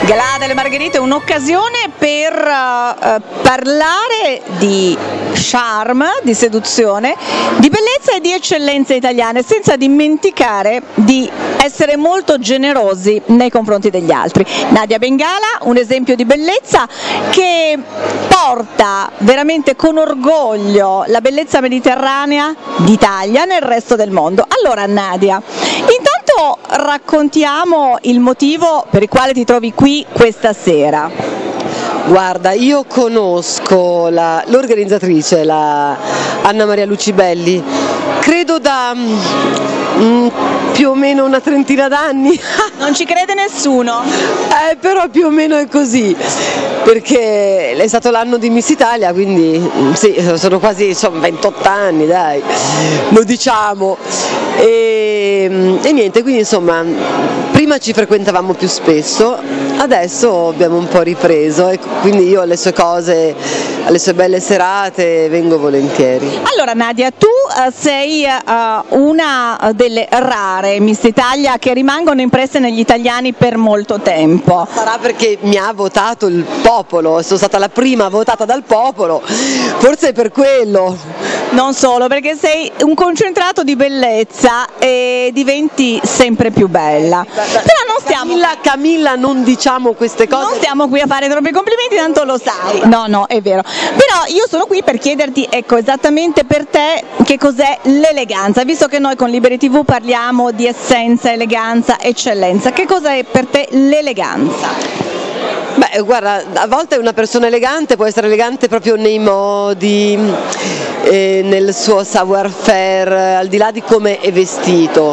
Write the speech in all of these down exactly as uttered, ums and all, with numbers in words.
Galà delle Margherite, un'occasione per uh, parlare di charme, di seduzione, di bellezza e di eccellenze italiane, senza dimenticare di essere molto generosi nei confronti degli altri. Nadia Bengala, un esempio di bellezza che porta veramente con orgoglio la bellezza mediterranea d'Italia nel resto del mondo. Allora Nadia, intanto raccontiamo il motivo per il quale ti trovi qui questa sera. Guarda, io conosco la, l'organizzatrice, la Anna Maria Lucibelli, credo da mm, più o meno una trentina d'anni. Non ci crede nessuno? Eh, però più o meno è così, perché è stato l'anno di Miss Italia, quindi sì, sono quasi insomma, ventotto anni, dai, lo diciamo. E, e niente, quindi insomma, prima ci frequentavamo più spesso, adesso abbiamo un po' ripreso e quindi io alle sue cose, alle sue belle serate vengo volentieri. Allora Nadia, tu uh, sei uh, una delle rare Miss Italia che rimangono impresse negli italiani per molto tempo. Sarà perché mi ha votato il popolo, sono stata la prima votata dal popolo, forse è per quello. Non solo, perché sei un concentrato di bellezza e diventi sempre più bella. Però non stiamo... Camilla, Camilla, non diciamo queste cose. Non stiamo qui a fare troppi complimenti, tanto lo sai. No, no, è vero. Però io sono qui per chiederti, ecco, esattamente per te che cos'è l'eleganza, visto che noi con Liberi tivù parliamo di essenza, eleganza, eccellenza. Che cosa è per te l'eleganza? Beh, guarda, a volte una persona elegante può essere elegante proprio nei modi, eh, nel suo savoir-faire, al di là di come è vestito.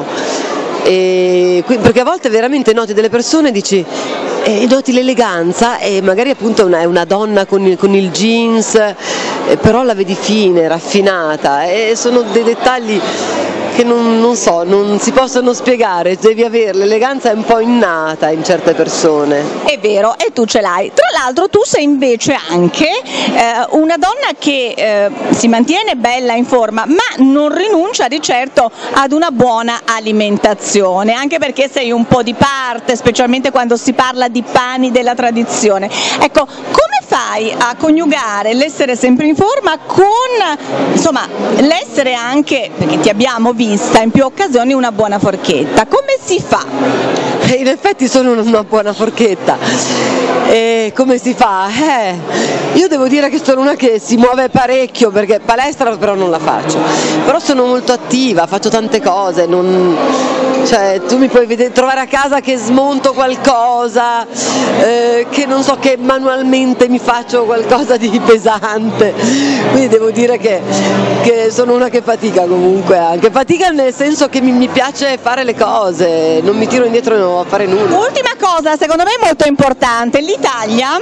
E, perché a volte veramente noti delle persone e dici, eh, noti l'eleganza e magari appunto una, è una donna con il, con il jeans, eh, però la vedi fine, raffinata, e sono dei dettagli che non, non so, non si possono spiegare, devi avere, l'eleganza è un po' innata in certe persone. È vero, e tu ce l'hai. Tra l'altro tu sei invece anche eh, una donna che eh, si mantiene bella in forma, ma non rinuncia di certo ad una buona alimentazione, anche perché sei un po' di parte, specialmente quando si parla di pani della tradizione. Ecco, come fai a coniugare l'essere sempre in forma con, insomma, l'essere anche, perché ti abbiamo visto in più occasioni, una buona forchetta? Come si fa? In effetti sono una buona forchetta. E come si fa? Eh, io devo dire che sono una che si muove parecchio, perché palestra però non la faccio, però sono molto attiva, faccio tante cose, non, cioè, tu mi puoi vedere, trovare a casa che smonto qualcosa, eh, che non so, che manualmente mi faccio qualcosa di pesante, quindi devo dire che, che sono una che fatica comunque, anche fatica nel senso che mi, mi piace fare le cose, non mi tiro indietro a fare nulla. Ultima cosa, secondo me molto importante, l'Italia,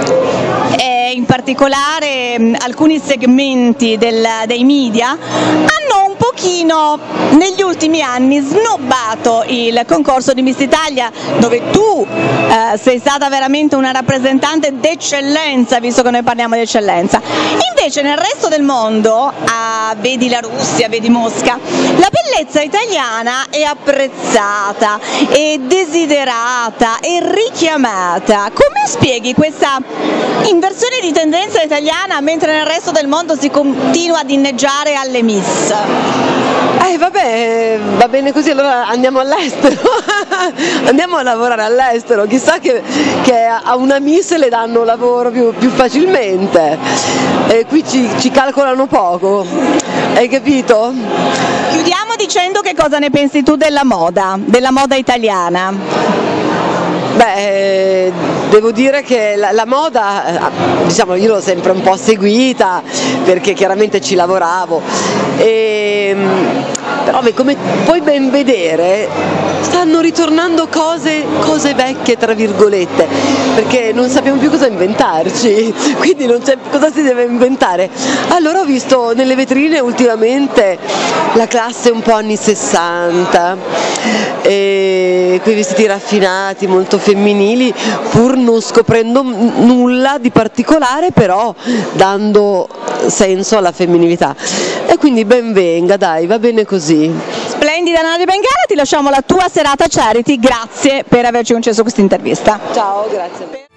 e in particolare mh, alcuni segmenti del, dei media, hanno un pochino negli ultimi anni snobbato il concorso di Miss Italia, dove tu eh, sei stata veramente una rappresentante d'eccellenza, visto che noi parliamo di eccellenza. Invece nel resto del mondo, ah, vedi la Russia, vedi Mosca, la bellezza italiana è apprezzata, è desiderata, è richiamata. Come spieghi questa inversione di tendenza italiana mentre nel resto del mondo si continua ad inneggiare alle Miss? Eh vabbè, va bene così, allora andiamo all'estero, andiamo a lavorare all'estero, chissà che, che a una Miss le danno lavoro più, più facilmente, e qui ci, ci calcolano poco, hai capito? Chiudiamo dicendo che cosa ne pensi tu della moda, della moda italiana. Beh, devo dire che la, la moda, diciamo, io l'ho sempre un po' seguita perché chiaramente ci lavoravo, e, però come puoi ben vedere stanno ritornando cose, cose vecchie tra virgolette, perché non sappiamo più cosa inventarci, quindi non c'è cosa si deve inventare. Allora ho visto nelle vetrine ultimamente la classe un po' anni sessanta, e quei vestiti raffinati, molto femminili, pur non scoprendo nulla di particolare, però dando senso alla femminilità, e quindi ben venga, dai, va bene così. Splendido. Complimenti da Nana di Bengala, ti lasciamo la tua serata charity, grazie per averci concesso questa intervista. Ciao, grazie a te.